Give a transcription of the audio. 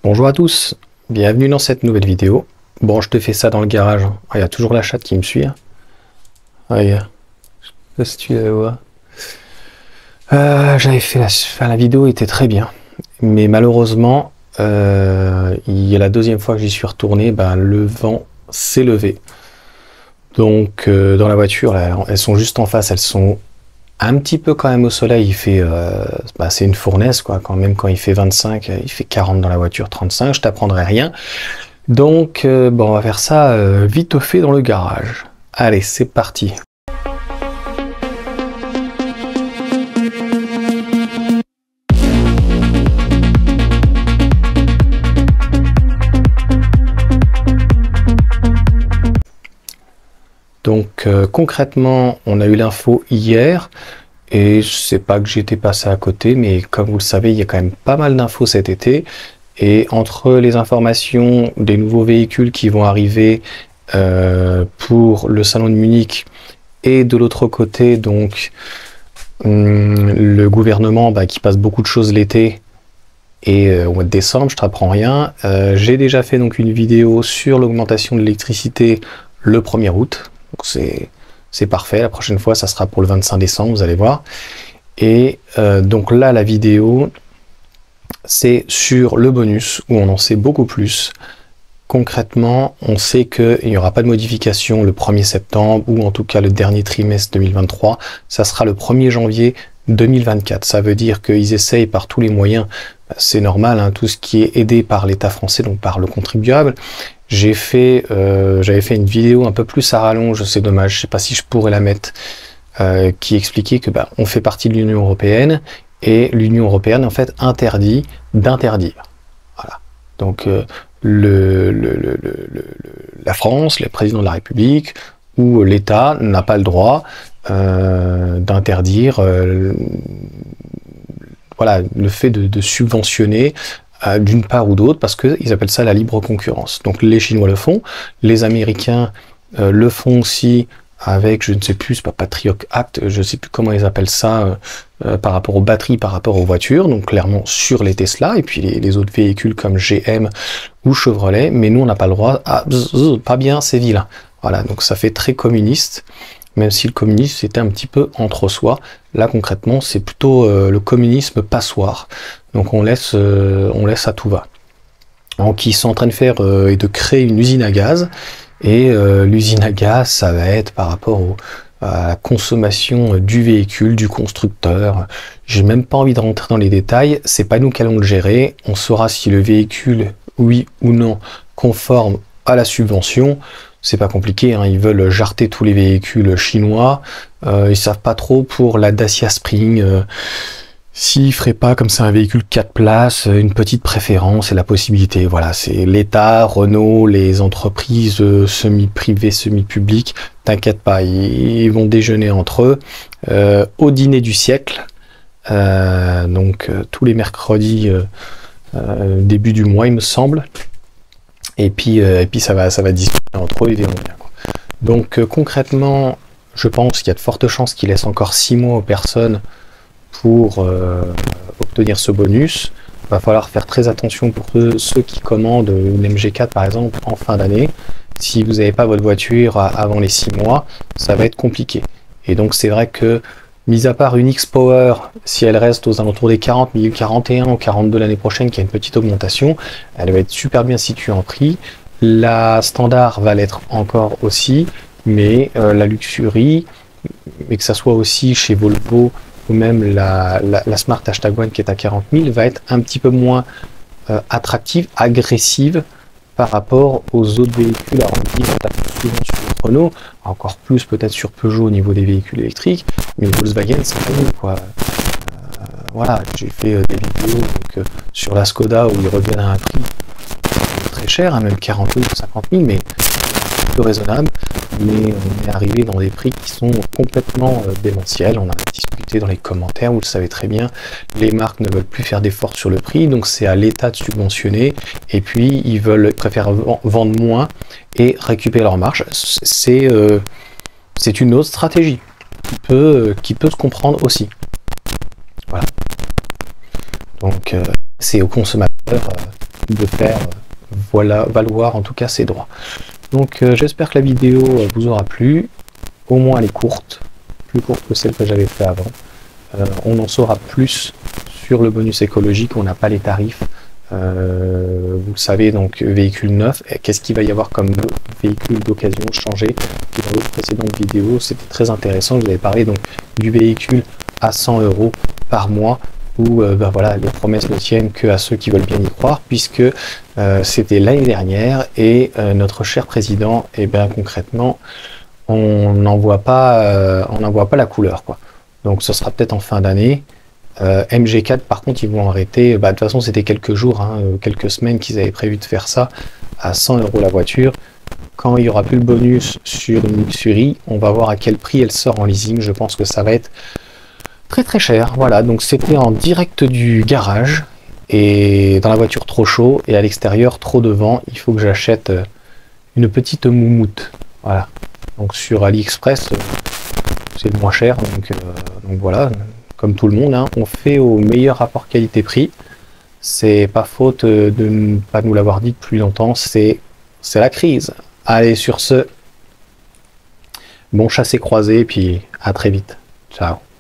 Bonjour à tous, bienvenue dans cette nouvelle vidéo. Bon, je te fais ça dans le garage. Ah, il y a toujours la chatte qui me suit. Regarde, je sais pas si tu la vois. J'avais fait la vidéo était très bien, mais malheureusement, il y a la deuxième fois que j'y suis retourné, le vent s'est levé. Donc dans la voiture, là, elles sont juste en face, elles sont un petit peu quand même au soleil. Il fait, c'est une fournaise quoi. Quand même quand il fait 25, il fait 40 dans la voiture, 35. Je t'apprendrai rien. Donc on va faire ça vite fait dans le garage. Allez, c'est parti. Donc concrètement, on a eu l'info hier et je sais pas que j'étais passé à côté, mais comme vous le savez, il y a quand même pas mal d'infos cet été. Et entre les informations des nouveaux véhicules qui vont arriver pour le salon de Munich et de l'autre côté, donc le gouvernement qui passe beaucoup de choses l'été et au mois de décembre, je t'apprends rien. J'ai déjà fait donc une vidéo sur l'augmentation de l'électricité le 1er août. Donc c'est parfait, la prochaine fois ça sera pour le 25 décembre, vous allez voir. Et donc là la vidéo c'est sur le bonus où on en sait beaucoup plus. Concrètement, on sait qu'il n'y aura pas de modification le 1er septembre ou en tout cas le dernier trimestre 2023, ça sera le 1er janvier 2024. Ça veut dire qu'ils essayent par tous les moyens, c'est normal, hein, tout ce qui est aidé par l'État français, donc par le contribuable. J'avais fait une vidéo un peu plus à rallonge, c'est dommage, je sais pas si je pourrais la mettre, qui expliquait que on fait partie de l'Union européenne et l'Union européenne en fait interdit d'interdire. Voilà. Donc la France, les présidents de la République ou l'État n'a pas le droit d'interdire voilà, le fait de subventionner d'une part ou d'autre, parce qu'ils appellent ça la libre concurrence. Donc les Chinois le font, les Américains le font aussi avec, je ne sais plus, c'est pas Patriot Act, je ne sais plus comment ils appellent ça, par rapport aux batteries, par rapport aux voitures, donc clairement sur les Tesla, et puis les autres véhicules comme GM ou Chevrolet, mais nous on n'a pas le droit, pas bien, c'est vilain. Voilà, donc ça fait très communiste, même si le communisme c'était un petit peu entre soi. Là concrètement c'est plutôt le communisme passoire, donc on laisse à tout va. Donc ils sont en train de faire et de créer une usine à gaz, et l'usine à gaz ça va être par rapport à la consommation du véhicule, du constructeur. J'ai même pas envie de rentrer dans les détails, c'est pas nous qui allons le gérer, on saura si le véhicule, oui ou non, conforme à la subvention. C'est pas compliqué, hein. Ils veulent jarter tous les véhicules chinois, ils savent pas trop pour la Dacia Spring, s'ils feraient pas comme c'est un véhicule 4 places, une petite préférence et la possibilité. Voilà, c'est l'État, Renault, les entreprises semi-privées, semi-publiques, t'inquiète pas, ils vont déjeuner entre eux au dîner du siècle, donc tous les mercredis début du mois il me semble. Et puis ça va discuter entre eux, ils verront bien, quoi. Donc concrètement, je pense qu'il y a de fortes chances qu'ils laissent encore 6 mois aux personnes pour obtenir ce bonus. Il va falloir faire très attention pour ceux qui commandent une MG4 par exemple en fin d'année. Si vous n'avez pas votre voiture avant les 6 mois, ça va être compliqué. Et donc c'est vrai que, mis à part une X-Power, si elle reste aux alentours des 40, 1041 ou 42 l'année prochaine, qui a une petite augmentation, elle va être super bien située en prix. La standard va l'être encore aussi, mais la Luxury, mais que ça soit aussi chez Volvo ou même la Smart #1 qui est à 40 000, va être un petit peu moins attractive, agressive par rapport aux autres véhicules. Alors on dit souvent sur Renault, encore plus peut-être sur Peugeot au niveau des véhicules électriques, mais Volkswagen c'est pas nous quoi. Voilà, j'ai fait des vidéos donc, sur la Skoda où ils reviennent à un prix très cher, hein, même 40 000 ou 50 000, mais peu raisonnable, mais on est arrivé dans des prix qui sont complètement démentiels. On a discuté dans les commentaires, vous le savez très bien, les marques ne veulent plus faire d'efforts sur le prix, donc c'est à l'État de subventionner, et puis ils préfèrent vendre moins et récupérer leur marge. C'est une autre stratégie qui peut se comprendre aussi. Voilà. Donc c'est aux consommateurs de faire voilà, valoir en tout cas ses droits. Donc j'espère que la vidéo vous aura plu, au moins elle est courte, plus courte que celle que j'avais fait avant. On en saura plus sur le bonus écologique, on n'a pas les tarifs. Vous le savez, donc véhicule neuf, qu'est-ce qu'il va y avoir comme véhicule d'occasion changé. Dans l'autre précédente vidéo, c'était très intéressant, je vous avais parlé donc du véhicule à 100 € par mois, où voilà, les promesses ne tiennent que à ceux qui veulent bien y croire, puisque c'était l'année dernière, et notre cher président, et bien concrètement, on n'en voit pas la couleur, quoi. Donc ce sera peut-être en fin d'année. MG4 par contre ils vont arrêter, de toute façon c'était quelques jours, hein, quelques semaines qu'ils avaient prévu de faire ça, à 100 € la voiture. Quand il n'y aura plus le bonus sur une Luxury, on va voir à quel prix elle sort en leasing. Je pense que ça va être très très cher. Voilà, donc c'était en direct du garage, et dans la voiture trop chaud, et à l'extérieur trop de vent. Il faut que j'achète une petite moumoute. Voilà, donc sur AliExpress c'est le moins cher, donc voilà. Comme tout le monde, hein, on fait au meilleur rapport qualité-prix. C'est pas faute de ne pas nous l'avoir dit depuis longtemps, c'est la crise. Allez, sur ce, bon chassé croisé, puis à très vite. Ciao.